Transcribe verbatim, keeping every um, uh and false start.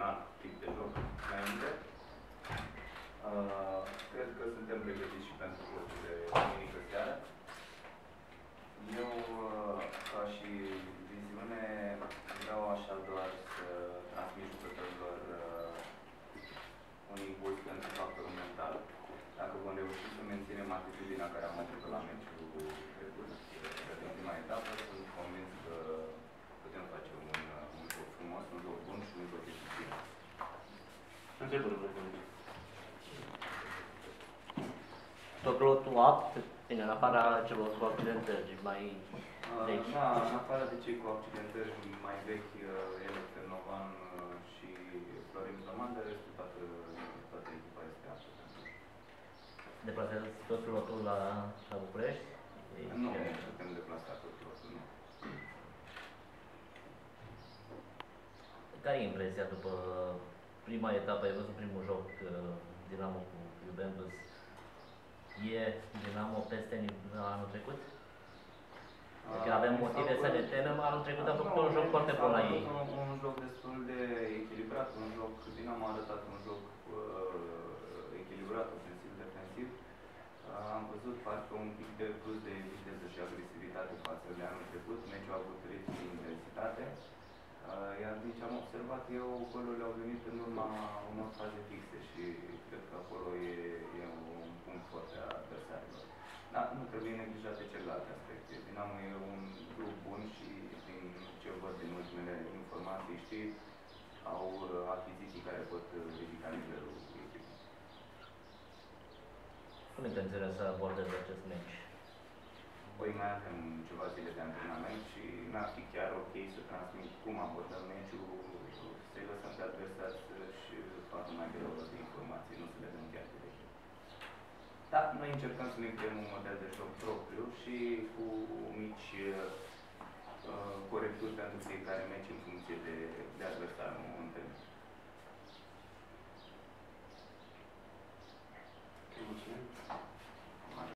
alt tip de joc înainte. Uh, cred că suntem pregătiți și pentru jocul de duminică seară. Eu, uh, ca și viziune, vreau așa doar să transmit jucătorilor uh, un impuls pentru factorul mental. Dacă vom reuși să menținem atitudinea care am avut la meciul trecut, din prima etapă, sunt convins că putem face un, un joc frumos, un joc bun și un joc eficient. Întrebări, vă Tot lotul apt, bine, în afara celor cu accidentări mai vechi. Da, în afară de cei cu accidentări mai vechi, Elec Ternovan și Florin Plăman, de restul toată, toată echipa este aptă. Deplasează tot lotul la, la București? Nu, nu putem deplasa tot lotul, nu. Care e impresia după prima etapă? Ai văzut primul joc Dinamo cu Juventus. E Dinamo peste anul trecut? Deci avem motive să ne temem. Anul trecut a făcut un joc foarte bun la ei. Un, un joc destul de echilibrat, un joc, Dinamo a arătat un joc uh, echilibrat, ofensiv-defensiv. Uh, am văzut parcă un pic de plus de viteză și agresivitate față de anul trecut. Meciul a avut ritm și intensitate. Uh, iar din ce am observat eu, golurile au venit în urma unor faze fixe și cred că acolo e, e un punct foarte a adversarilor. Dar nu trebuie neglijate celelalte aspecte. Dinamo e un club bun și din ce văd din ultimele informații, știi, au achiziții care pot ridica nivelul echipei. Cum intenționează să abordeze acest meci? Păi mai avem ceva zile de antrenament și n-ar fi chiar ok să transmit cum abordăm meciul, să-i lăsăm pe adversari să-și facă mai greu de informații, nu să le dăm chiar direct. Da, noi încercăm să ne creăm un model de joc propriu și cu mici uh, corecturi pentru fiecare meci în funcție de, de adversar, nu în termen